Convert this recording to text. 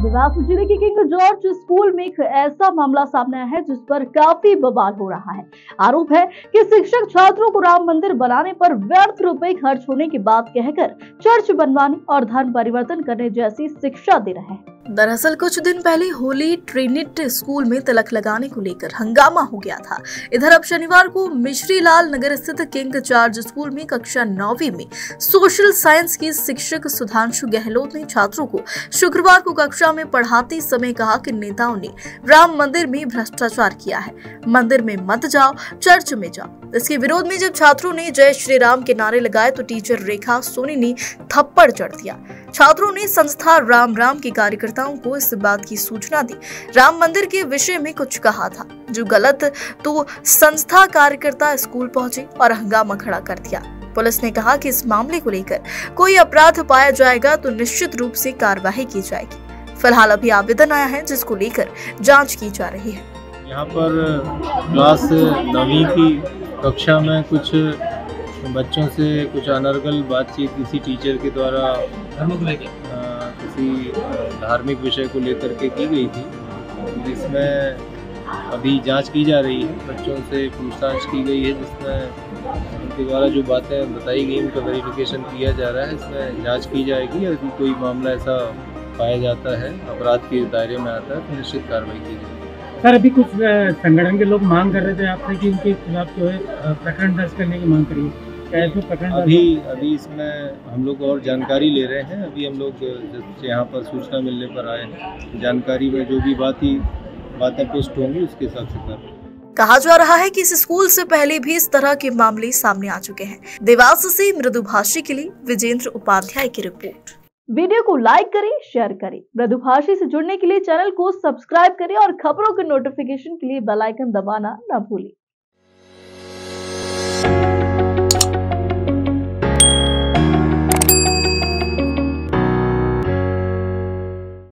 देवास जिले के king George school में एक ऐसा मामला सामने आया है जिस पर काफी बवाल हो रहा है। आरोप है कि शिक्षक छात्रों को राम मंदिर बनाने पर व्यर्थ रुपए खर्च होने की बात कहकर चर्च बनवाने और धर्म परिवर्तन करने जैसी शिक्षा दे रहे हैं। दरअसल कुछ दिन पहले होली ट्रिनिटी स्कूल में तिलक लगाने को लेकर हंगामा हो गया था। इधर अब शनिवार को मिश्री लाल नगर स्थित किंग जॉर्ज स्कूल में कक्षा 9वीं में सोशल साइंस की शिक्षक सुधांशु गहलोत ने छात्रों को शुक्रवार को कक्षा में पढ़ाते समय कहा कि नेताओं ने राम मंदिर में भ्रष्टाचार किया है, मंदिर में मत जाओ, चर्च में जाओ। इसके विरोध में जब छात्रों ने जय श्री राम के नारे लगाए तो टीचर रेखा सोनी ने थप्पड़ जड़ दिया। छात्रों ने संस्था राम राम के कार्यकर्ताओं को इस बात की सूचना दी, राम मंदिर के विषय में कुछ कहा था जो गलत, तो संस्था कार्यकर्ता स्कूल पहुंचे और हंगामा खड़ा कर दिया। पुलिस ने कहा कि इस मामले को लेकर कोई अपराध पाया जाएगा तो निश्चित रूप से कार्रवाई की जाएगी। फिलहाल अभी आवेदन आया है जिसको लेकर जांच की जा रही है। यहाँ पर क्लास 9वीं की कक्षा में कुछ बच्चों से कुछ अनर्गल बातचीत किसी टीचर के द्वारा किसी धार्मिक विषय को लेकर के की गई थी, जिसमें अभी जांच की जा रही है। बच्चों से पूछताछ की गई है जिसमें उनके द्वारा जो बातें बताई गई उनका वेरिफिकेशन किया जा रहा है। इसमें जांच की जाएगी। यदि कोई मामला ऐसा पाया जाता है, अपराध के दायरे में आता है, तो निश्चित कार्रवाई की जाएगी। सर, अभी कुछ संगठन के लोग मांग कर रहे थे आपसे कि उनके खिलाफ जो है प्रकरण दर्ज करने की मांग करिए। क्या इसमें प्रकरण अभी इसमें हम लोग और जानकारी ले रहे हैं। अभी हम लोग यहाँ पर सूचना मिलने पर आए हैं। जानकारी में जो भी बातें पोस्ट होंगी उसके हिसाब से कर। कहा जा रहा है कि इस स्कूल से पहले भी इस तरह के मामले सामने आ चुके हैं। देवास से मृदुभाषी के लिए विजेंद्र उपाध्याय की रिपोर्ट। वीडियो को लाइक करें, शेयर करें। मृदुभाषी से जुड़ने के लिए चैनल को सब्सक्राइब करें और खबरों के नोटिफिकेशन के लिए बेल आइकन दबाना न भूलें।